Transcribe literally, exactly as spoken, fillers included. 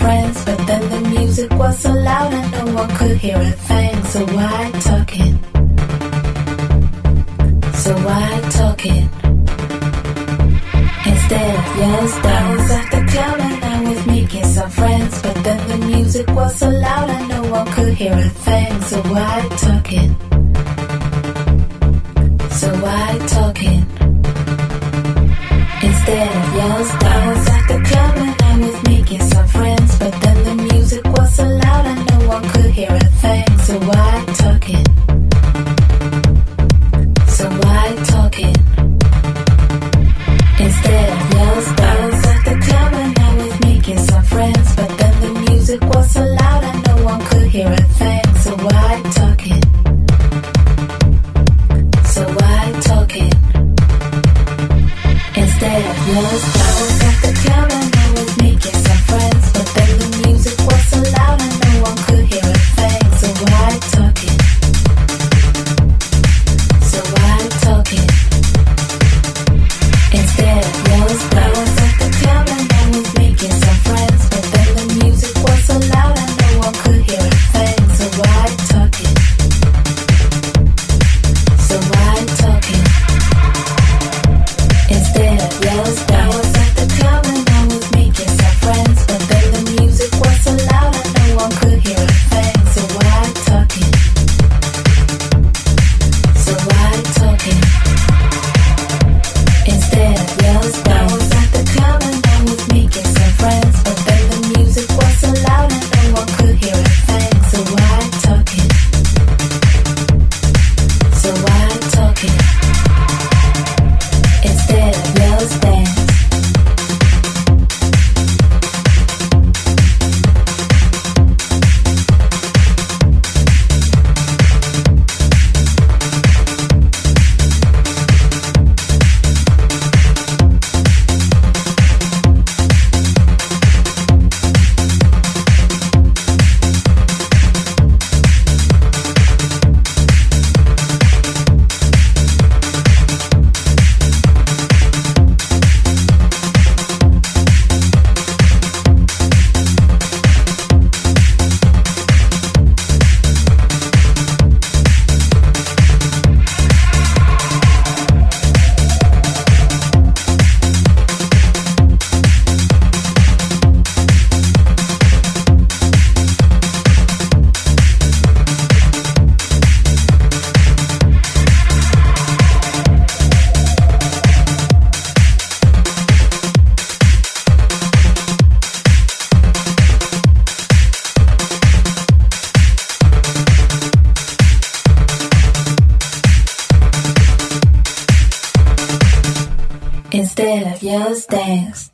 friends, but then the music was so loud and no one could hear a thing. So why talking? So why talking? Instead of yours, I was at the club and I was making some friends, but then the music was so loud and no one could hear a thing. So why talking? So why talking? Instead of yours, I was at the club and I was making some friends, but then the music was so loud and no one could hear a thing. So why talking? So why talking? Instead of yours, I was at the club and I was making some friends, but then the music was so loud and no one could hear a thing. So why talking? So why talking? Instead of yours, I was at the club and I was making some friends, but then the music was so loud and no one could hear a thing. So why talking? So why talking? Instead of yours, I was at the club and I was making some friends, but then the music was so loud and no one could hear a thing. So why talking? So why talking? Instead of yours, I was at the club and I was making some friends, but then the music was so loud and no one could hear a thing. So why talking? So why talking? Instead of yours, I was at the club and I was making some friends, but then the music was so loud and no one could hear a thing. So why talking? So why talking? Instead of yours, dance. Instead of yours, dance.